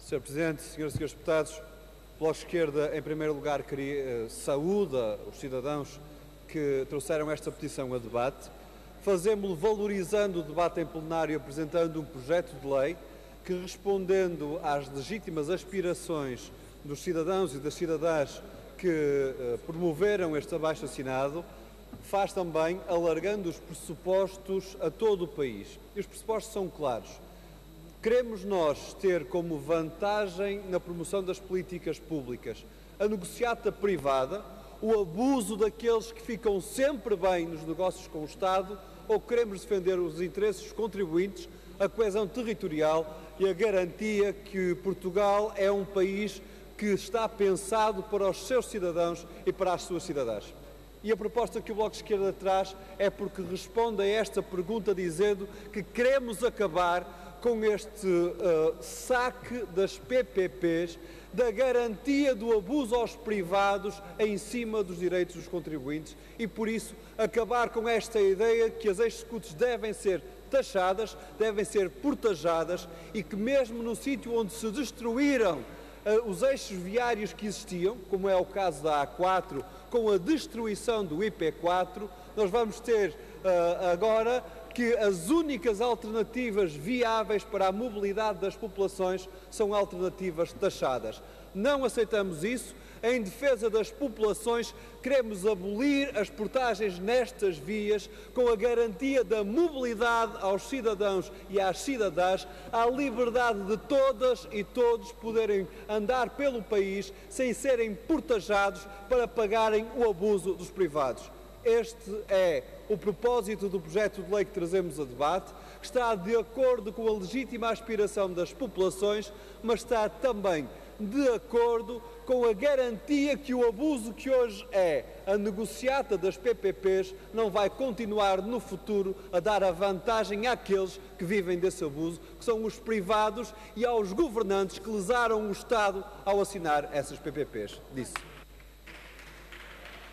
Sr. Presidente, Senhoras e Senhores Deputados, o Bloco de Esquerda, em primeiro lugar, saúda os cidadãos que trouxeram esta petição a debate. Fazemos-lo valorizando o debate em plenário, apresentando um projeto de lei que, respondendo às legítimas aspirações dos cidadãos e das cidadãs que promoveram este abaixo-assinado, faz também alargando os pressupostos a todo o país. E os pressupostos são claros. Queremos nós ter como vantagem na promoção das políticas públicas a negociata privada, o abuso daqueles que ficam sempre bem nos negócios com o Estado, ou queremos defender os interesses dos contribuintes, a coesão territorial e a garantia que Portugal é um país que está pensado para os seus cidadãos e para as suas cidadãs. E a proposta que o Bloco de Esquerda traz é porque responde a esta pergunta dizendo que queremos acabar com este saque das PPPs, da garantia do abuso aos privados em cima dos direitos dos contribuintes e, por isso, acabar com esta ideia que as executivas devem ser taxadas, devem ser portajadas e que mesmo no sítio onde se destruíram os eixos viários que existiam, como é o caso da A4, com a destruição do IP4, nós vamos ter agora que as únicas alternativas viáveis para a mobilidade das populações são alternativas taxadas. Não aceitamos isso. Em defesa das populações, queremos abolir as portagens nestas vias com a garantia da mobilidade aos cidadãos e às cidadãs, à liberdade de todas e todos poderem andar pelo país sem serem portajados para pagarem o abuso dos privados. Este é o propósito do projeto de lei que trazemos a debate, que está de acordo com a legítima aspiração das populações, mas está também de acordo com a garantia que o abuso que hoje é a negociata das PPPs não vai continuar no futuro a dar a vantagem àqueles que vivem desse abuso, que são os privados, e aos governantes que lesaram o Estado ao assinar essas PPPs. Disse.